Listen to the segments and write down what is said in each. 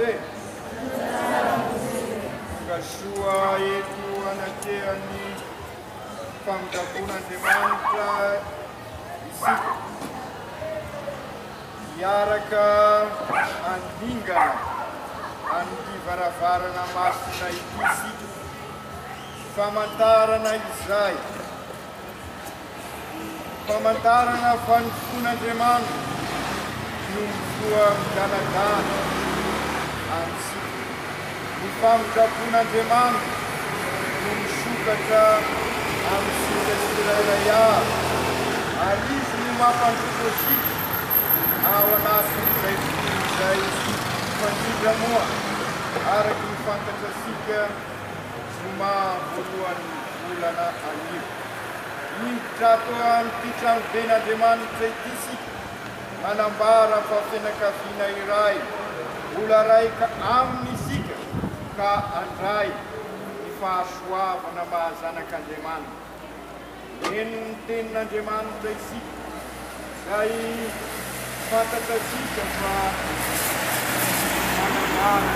Mose. Kasua eto anakeany famindrapon'Andriamanitra isika. Iaraka andingana an'ity varavarana masina ity isika. Famantarana izay. Famantarana fanofon'Andriamanitra no mivoa miganagana amintsika. Ny famindrapon'Andriamanitra no misokatra amintsika tsirairay avy. Ary izy no mampandroso asika ao anatin'izay fotoana izay fandindra moa araky ny fantatra asika zoma voalohan'ny volana arivo. Miditra ato amin'ity trano ben'Andriamanitra ity isika manambara fa fianakaviana iray mbola raika aminy isika ka andray ny fahasoavana mahazanak'Andriamanitra. Eny ny tenin'Andriamanitra isika izay fantatra asika fa manambara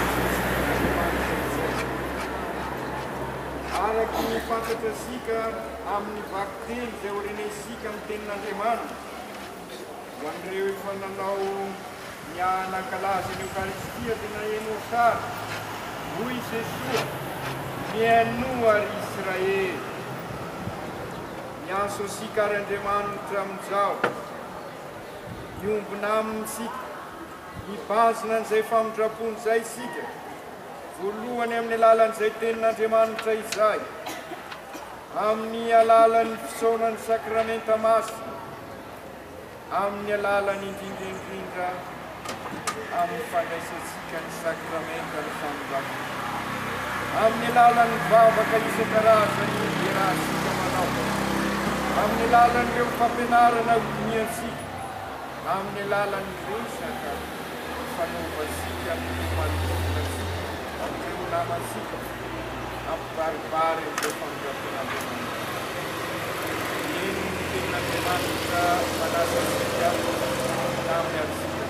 araky ny fantatra asika amin'ny vakiteny izay orena isika amin'ny tenin'Andriamanitra. Ho an'ireo efa nanao ny nankalaza ny Eukaristia dia naheno sara hoy Jesoa mianoar Israely. Mianso asika ary Andriamanitra amin'izao miombona amintsika mibazina an'izay famindrapony izay isika voalohany amin'ny alalan'izay tenin'Andriamanitra izay amin'ny alalan'ny fisaonan'ny sakramenta masina, amin'ny alalan'ny indrindra amin'ny fandraisantsika ny sakramenta ny famindrapony, amin'ny alalan'ny vavaka isan-karazany iarahasika manao, amin'ny alalan'ireo fampianarana hotiniansika, amin'ny alalan'ny resaka fanaovasika amin'ny manodonasika amin'ireo namasika ampibaribary amin'ireo famindrapon'Andriamanitra. Eny ny tenin'Andriamanitra manasa asika amin'ny arsika.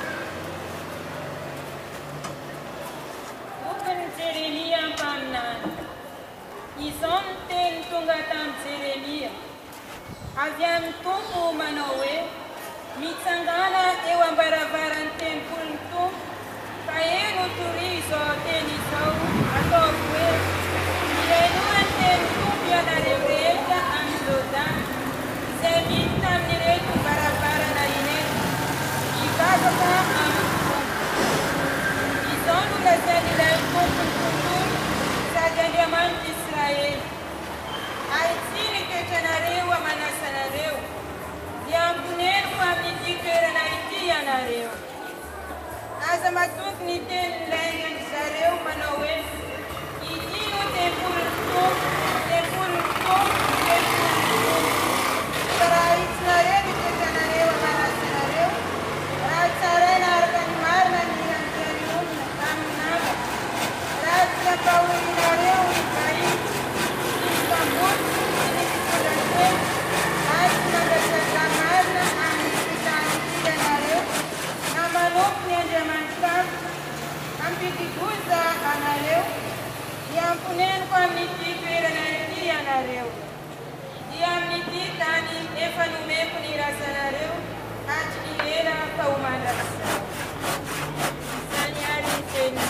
Bokin'i Jeremia ampaminany. Izao ny teny tonga tamin'i Jeremia. Avy amin'ny Tompo manao hoe mitsangana eo am-baravaran'ny tempolin'ny Tompo ka eno torizo teny izao ataoko hoe ilainoan'ny teny Tompo ianareo rehetra amin'ny Jordana izay miditra amin'ireto varavarana ireto hivavaka amin'ny Tompo. Izao no lazain'ilay Tompony tontolo sady Andriamanitra Israely. Aitsiny toetranareo amanasanareo dia amponeniko amin'ity toerana ity ianareo. Aza matoky ny tenin'ilay zareo manao hoe ity no tempolin'ny Tompo, tempolin'ny Tompo, tempolin'ny Tompo. Fa raha itsinareo ny toetranareo amanasanareo, raha tsaraina araka ny marina ny anjely olona tamin'ny nama, raha tsy nampahorinareo ny vahiny sy ny mpamboly sy ny fitondran-tena ary tsy nandrasaka marina amin'ny fitahan'ity ianareo na manompo ny Andriamanitra ampidi-doza anareo dia amponeniko amin'ity toerana ity ianareo dia amin'ity tany efa nomeko ny razanareo hatry ny lera fahomandrakizao. Izany ary ny teny.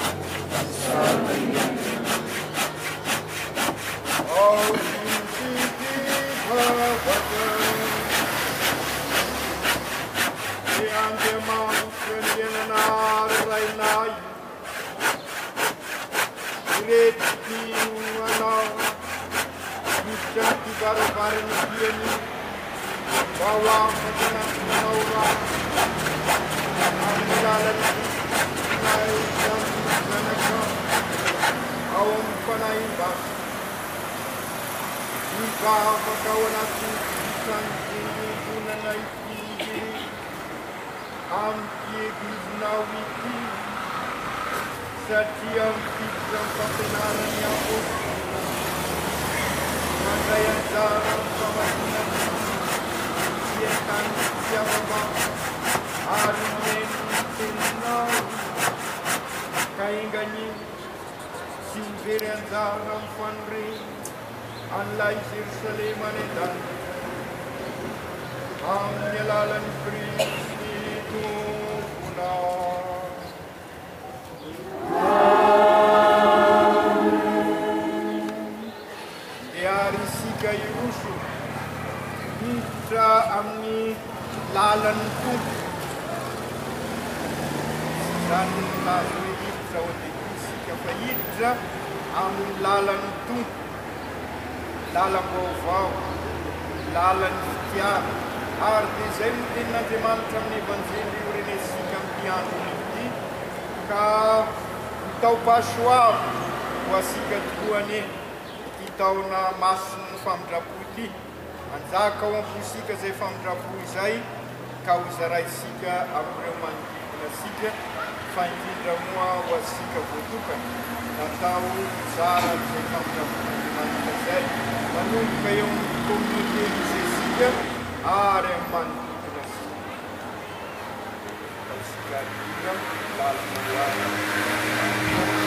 Andriamanitra nianana rainay irety anao miditra ty varavarana diany mba ho afaka nanao raha amin'ny lalany nay amin'ny zanaka ao amin'ny fanahimbasa mivavaka ao anatin'ny fisangonana ity amin'ny eglizinao ity satria mipiditra amin'ny fampianarany apôstôly mandray anjara amin'ny famakinana fiakan'ny fiavavaka ary mihaino ny teninao maingany sy mivery anjara mifanireny an'ilay Jerusalema any an-dany amin'ny alalan'ny Kristy tompona. Ary isika iroso hiditra amin'ny lalan'ny tompo izany lazo hoe hiditra ao an-dehibe isika fa hiditra amin'ny lalan'ny tompo, lalam-baovao, lalan'ny fitiava. Ary dia izay no tenin'Andriamanitra amin'ny evanjely iorenesika amin'ny andro ity ka mitao-pasoava ho asika tokoa anie ity taona masiny ny famindrapo ity. Anjaka ao am-posika izay famindrapo izay ka ho izaraisika amin'ireo manodidina asika fa indrindra moa ho asika voatokana natao zara izay famindrapon'Andriamanitra izay manomboka eo amin'ny communauté misy asika ary amin'ny manodidina asika. Ka isika indrindra lalana ho azy.